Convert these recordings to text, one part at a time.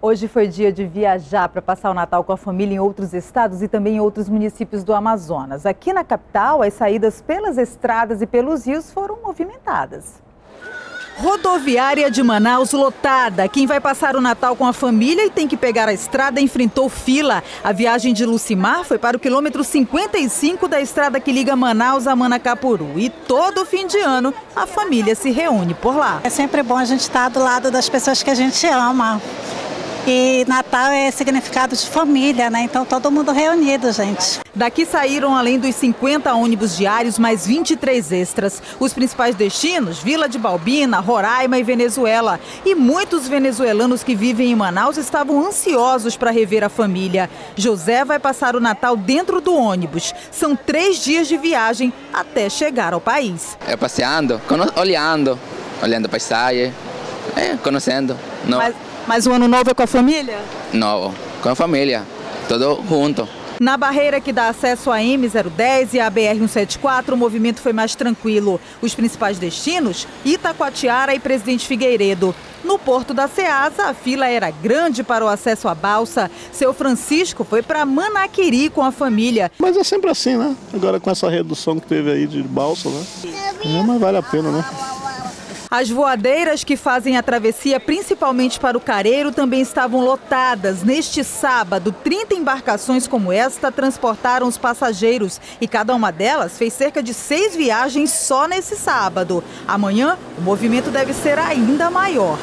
Hoje foi dia de viajar para passar o Natal com a família em outros estados e também em outros municípios do Amazonas. Aqui na capital, as saídas pelas estradas e pelos rios foram movimentadas. Rodoviária de Manaus lotada. Quem vai passar o Natal com a família e tem que pegar a estrada enfrentou fila. A viagem de Lucimar foi para o quilômetro 55 da estrada que liga Manaus a Manacapuru. E todo fim de ano a família se reúne por lá. É sempre bom a gente estar do lado das pessoas que a gente ama. E Natal é significado de família, né? Então todo mundo reunido, gente. Daqui saíram, além dos 50 ônibus diários, mais 23 extras. Os principais destinos, Vila de Balbina, Roraima e Venezuela. E muitos venezuelanos que vivem em Manaus estavam ansiosos para rever a família. José vai passar o Natal dentro do ônibus. São 3 dias de viagem até chegar ao país. Passeando, olhando a paisagem, conhecendo. Mas o ano novo é com a família? Novo, com a família, todo junto. Na barreira que dá acesso à M010 e à BR-174, o movimento foi mais tranquilo. Os principais destinos, Itacoatiara e Presidente Figueiredo. No porto da Ceasa, a fila era grande para o acesso à balsa. Seu Francisco foi para Manaquiri com a família. Mas é sempre assim, né? Agora com essa redução que teve aí de balsa, né? Mas vale a pena, né? As voadeiras que fazem a travessia principalmente para o Careiro também estavam lotadas. Neste sábado, 30 embarcações como esta transportaram os passageiros e cada uma delas fez cerca de 6 viagens só nesse sábado. Amanhã, o movimento deve ser ainda maior.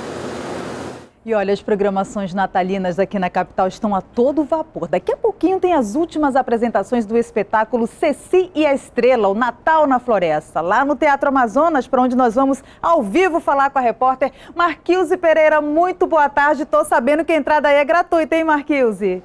E olha, as programações natalinas aqui na capital estão a todo vapor. Daqui a pouquinho tem as últimas apresentações do espetáculo Ceci e a Estrela, o Natal na Floresta, lá no Teatro Amazonas, para onde nós vamos ao vivo falar com a repórter Marquilze Pereira. Muito boa tarde, estou sabendo que a entrada aí é gratuita, hein, Marquilze?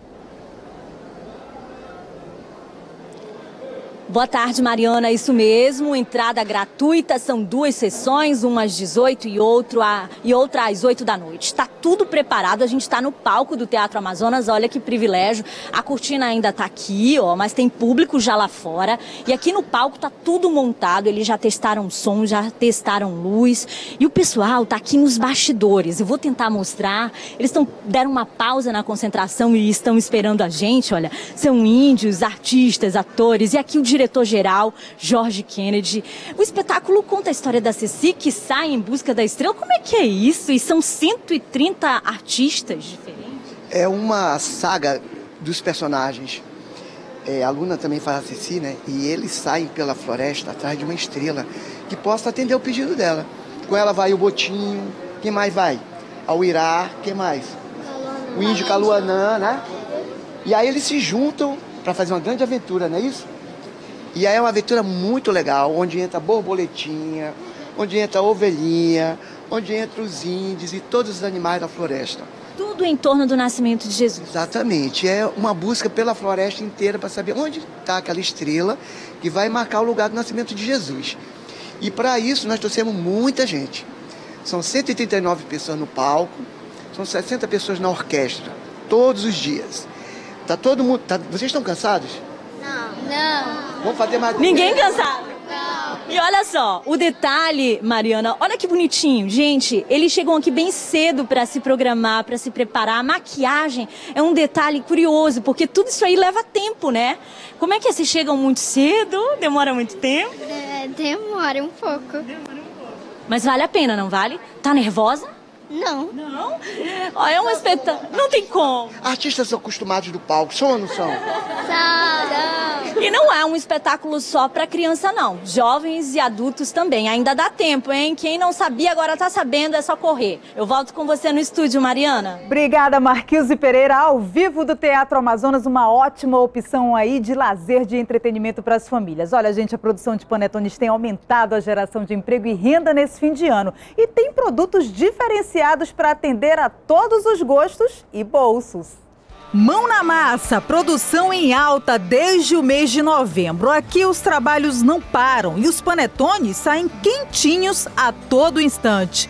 Boa tarde, Mariana. Isso mesmo, entrada gratuita, são 2 sessões, uma às 18 e outra às 8 da noite. Está tudo preparado, a gente está no palco do Teatro Amazonas, olha que privilégio. A cortina ainda está aqui, ó, mas tem público já lá fora. E aqui no palco está tudo montado, eles já testaram som, já testaram luz. E o pessoal está aqui nos bastidores, eu vou tentar mostrar. Eles deram uma pausa na concentração e estão esperando a gente, olha. São índios, artistas, atores e aqui o diretor-geral, Jorge Kennedy. O espetáculo conta a história da Ceci, que sai em busca da estrela. Como é que é isso? E são 130 artistas diferentes? É uma saga dos personagens. A Luna também faz a Ceci, né? E eles saem pela floresta atrás de uma estrela que possa atender o pedido dela. Com ela vai o Botinho. Quem mais vai? A Uirá. Quem mais? O índio Caluanã, né? E aí eles se juntam para fazer uma grande aventura, não é isso? E aí é uma aventura muito legal, onde entra a borboletinha, onde entra a ovelhinha, onde entra os índios e todos os animais da floresta. Tudo em torno do nascimento de Jesus. Exatamente. É uma busca pela floresta inteira para saber onde está aquela estrela que vai marcar o lugar do nascimento de Jesus. E para isso nós trouxemos muita gente. São 139 pessoas no palco, são 60 pessoas na orquestra, todos os dias. Tá todo mundo... Vocês estão cansados? Não. Vamos fazer mais... Ninguém cansado? Não. E olha só, o detalhe, Mariana, olha que bonitinho. Gente, eles chegam aqui bem cedo para se programar, para se preparar. A maquiagem é um detalhe curioso, porque tudo isso aí leva tempo, né? Como é que é? Vocês chegam muito cedo? Demora muito tempo? Demora um pouco. Mas vale a pena, não vale? Tá nervosa? Não. Não? Ó, é um espetáculo. Não tem como. Artistas são acostumados do palco, são ou não são? E não é um espetáculo só para criança, não. Jovens e adultos também. Ainda dá tempo, hein? Quem não sabia agora tá sabendo, é só correr. Eu volto com você no estúdio, Mariana. Obrigada, Marquilze Pereira. Ao vivo do Teatro Amazonas, uma ótima opção aí de lazer, de entretenimento para as famílias. Olha, gente, a produção de panetones tem aumentado a geração de emprego e renda nesse fim de ano. E tem produtos diferenciados para atender a todos os gostos e bolsos. Mão na massa, produção em alta desde o mês de novembro. Aqui os trabalhos não param e os panetones saem quentinhos a todo instante.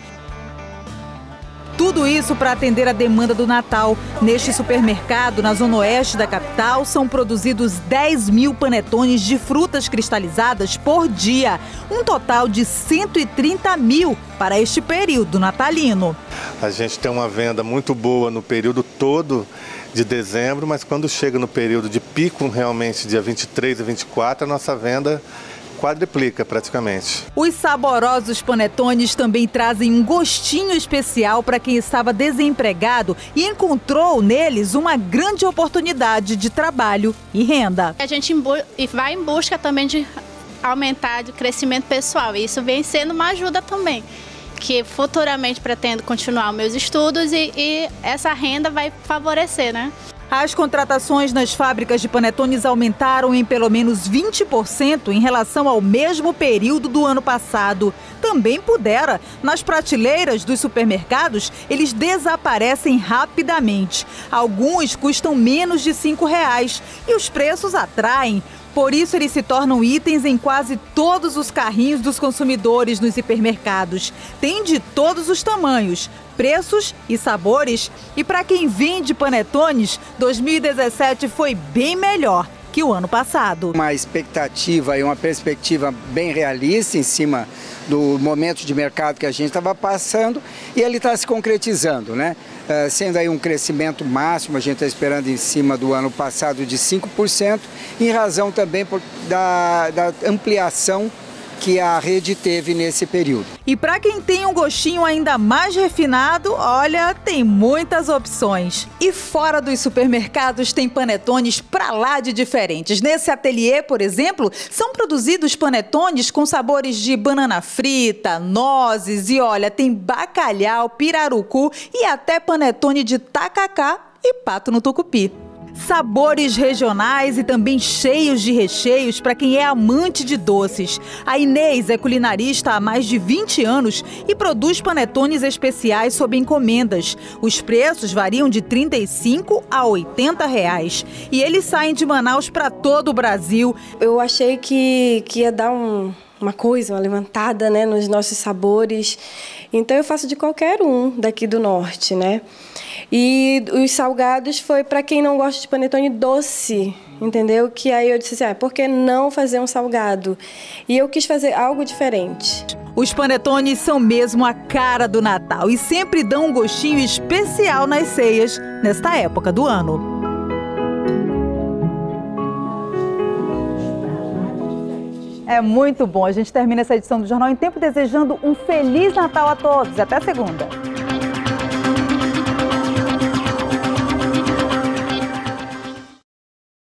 Tudo isso para atender a demanda do Natal. Neste supermercado, na zona oeste da capital, são produzidos 10 mil panetones de frutas cristalizadas por dia. Um total de 130 mil para este período natalino. A gente tem uma venda muito boa no período todo de dezembro, mas quando chega no período de pico, realmente dia 23 e 24, a nossa venda quadriplica praticamente. Os saborosos panetones também trazem um gostinho especial para quem estava desempregado e encontrou neles uma grande oportunidade de trabalho e renda. A gente vai em busca também de aumentar o crescimento pessoal, e isso vem sendo uma ajuda também, que futuramente pretendo continuar meus estudos e essa renda vai favorecer, né? As contratações nas fábricas de panetones aumentaram em pelo menos 20% em relação ao mesmo período do ano passado. Também pudera. Nas prateleiras dos supermercados, eles desaparecem rapidamente. Alguns custam menos de R$5 e os preços atraem. Por isso, eles se tornam itens em quase todos os carrinhos dos consumidores nos hipermercados. Tem de todos os tamanhos, preços e sabores. E para quem vende panetones, 2017 foi bem melhor que o ano passado. Uma expectativa e uma perspectiva bem realista em cima do momento de mercado que a gente estava passando, e ele está se concretizando, né? Sendo aí um crescimento máximo, a gente está esperando em cima do ano passado de 5%, em razão também da ampliação que a rede teve nesse período. E para quem tem um gostinho ainda mais refinado, olha, tem muitas opções. E fora dos supermercados tem panetones pra lá de diferentes. Nesse ateliê, por exemplo, são produzidos panetones com sabores de banana frita, nozes e olha, tem bacalhau, pirarucu e até panetone de tacacá e pato no tucupi. Sabores regionais e também cheios de recheios para quem é amante de doces. A Inês é culinarista há mais de 20 anos e produz panetones especiais sob encomendas. Os preços variam de R$35 a R$80 e eles saem de Manaus para todo o Brasil. Eu achei que ia dar uma levantada, né, nos nossos sabores. Então eu faço de qualquer um daqui do norte, né? E os salgados foi para quem não gosta de panetone doce, entendeu? Que aí eu disse assim, por que não fazer um salgado? E eu quis fazer algo diferente. Os panetones são mesmo a cara do Natal e sempre dão um gostinho especial nas ceias nesta época do ano. É muito bom. A gente termina essa edição do Jornal em Tempo desejando um Feliz Natal a todos. Até segunda.